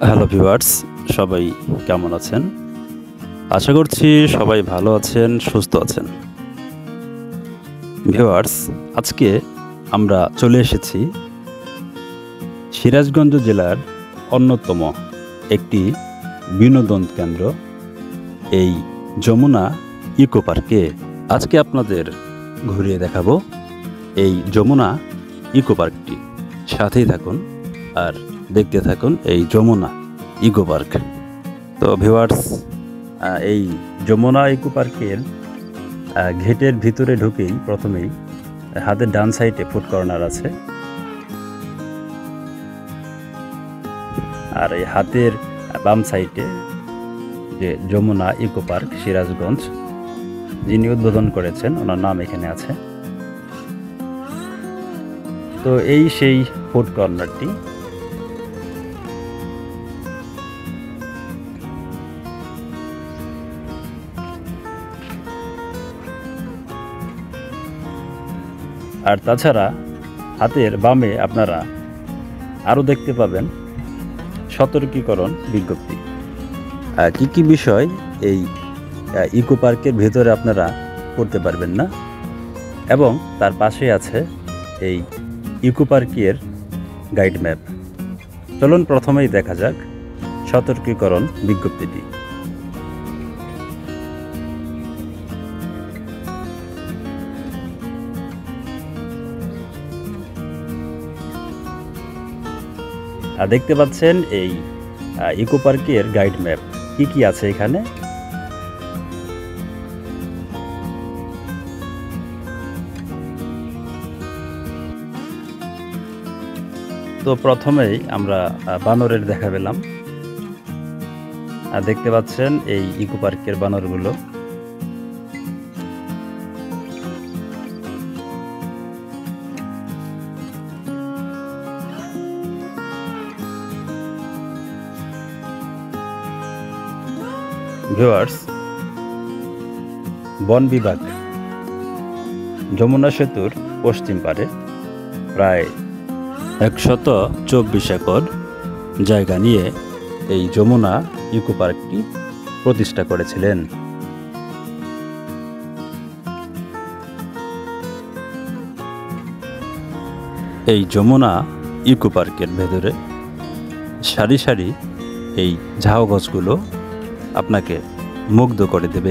Hello viewers, সবাই কেমন আছেন? আশা করছি সবাই ভালো আছেন, সুস্থ আছেন। ভিউয়ার্স, আজকে আমরা চলে এসেছি সিরাজগঞ্জ জেলার অন্যতম একটি বিনোদন কেন্দ্র, এই যমুনা ইকো পার্কে। আজকে আপনাদের ঘুরিয়ে দেখাবো এই যমুনা ইকো পার্কটি। সাথেই থাকুন আর দেখতে থাকুন এই যমুনা ইকো পার্ক। তো ভিউয়ার্স, এই যমুনা ইকো পার্কের গেটের ভিতরে ঢুকেই প্রথমেই হাতের ডান সাইডে ফুড কর্নার আছে, আর এই হাতের বাম সাইডে যে যমুনা ইকো পার্ক সিরাজগঞ্জ, যিনি উদ্বোধন করেছেন ওনার নাম এখানে আছে। তো এই সেই ফুড কর্নারটি। আর তাছাড়া হাতের বামে আপনারা আরও দেখতে পাবেন সতর্কীকরণ বিজ্ঞপ্তি। কি কি বিষয় এই ইকো পার্কের ভেতরে আপনারা করতে পারবেন না, এবং তার পাশে আছে এই ইকো পার্কের গাইড ম্যাপ। চলুন প্রথমেই দেখা যাক সতর্কীকরণ বিজ্ঞপ্তিটি। দেখতে পাচ্ছেন এই ইকো পার্কের গাইড ম্যাপ, কি কি আছে এখানে। তো প্রথমেই আমরা বানরের দেখা পেলাম। দেখতে পাচ্ছেন এই ইকো পার্কের বানরগুলো। ভিউয়ার্স, বন বিভাগ যমুনা সেতুর পশ্চিম পারে প্রায় 124 একর জায়গা নিয়ে এই যমুনা ইকো পার্কটি প্রতিষ্ঠা করেছিলেন। এই যমুনা ইকো পার্কের ভেতরে সারি সারি এই ঝাউ গাছগুলো আপনাকে মুগ্ধ করে দেবে।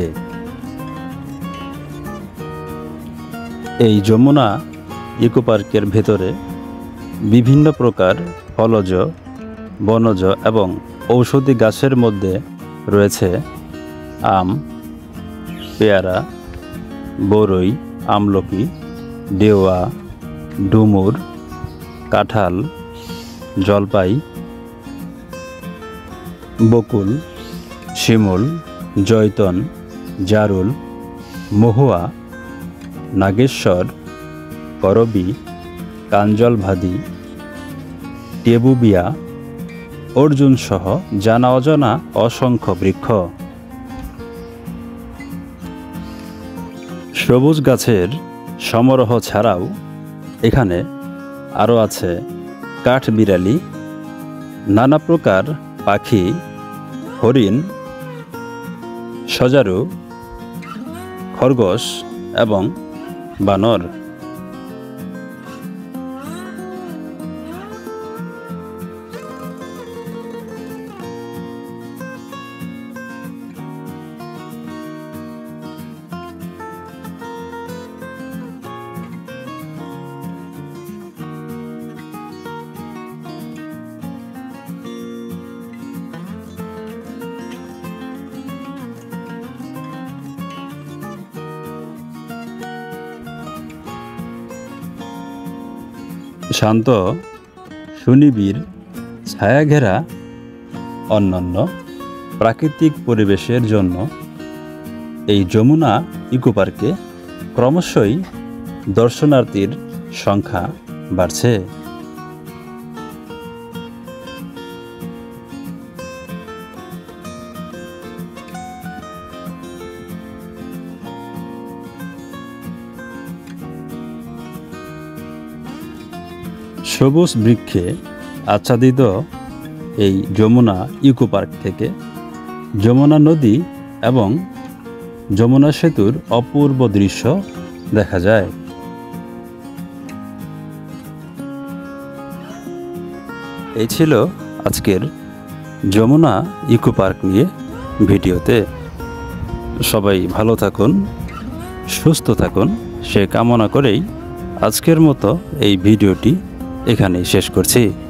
এই যমুনা ইকো পার্কের ভেতরে বিভিন্ন প্রকার ফলজ, বনজ এবং ঔষধি গাছের মধ্যে রয়েছে আম, পেয়ারা, বরই, আমলকি, ডেওয়া, ডুমুর, কাঁঠাল, জলপাই, বকুল, শিমুল, জয়তন, জারুল, মহুয়া, নাগেশ্বর, করবি, কাঞ্জলভাদি, টেবুবিয়া, অর্জুন সহ জানা অজানা অসংখ্য বৃক্ষ। সবুজ গাছের সমারোহ ছাড়াও এখানে আরও আছে কাঠবিড়ালি, নানা প্রকার পাখি, হরিণ, সজারু, খরগোশ এবং বানর। শান্ত, সুনিবিড়, ছায়াঘেরা অন্যান্য প্রাকৃতিক পরিবেশের জন্য এই যমুনা ইকো পার্কে ক্রমশই দর্শনার্থীর সংখ্যা বাড়ছে। সবুজ বৃক্ষে আচ্ছাদিত এই যমুনা ইকো পার্ক থেকে যমুনা নদী এবং যমুনা সেতুর অপূর্ব দৃশ্য দেখা যায়। এই ছিল আজকের যমুনা ইকো পার্ক নিয়ে ভিডিওতে। সবাই ভালো থাকুন, সুস্থ থাকুন সে কামনা করেই আজকের মতো এই ভিডিওটি এখানেই শেষ করছি।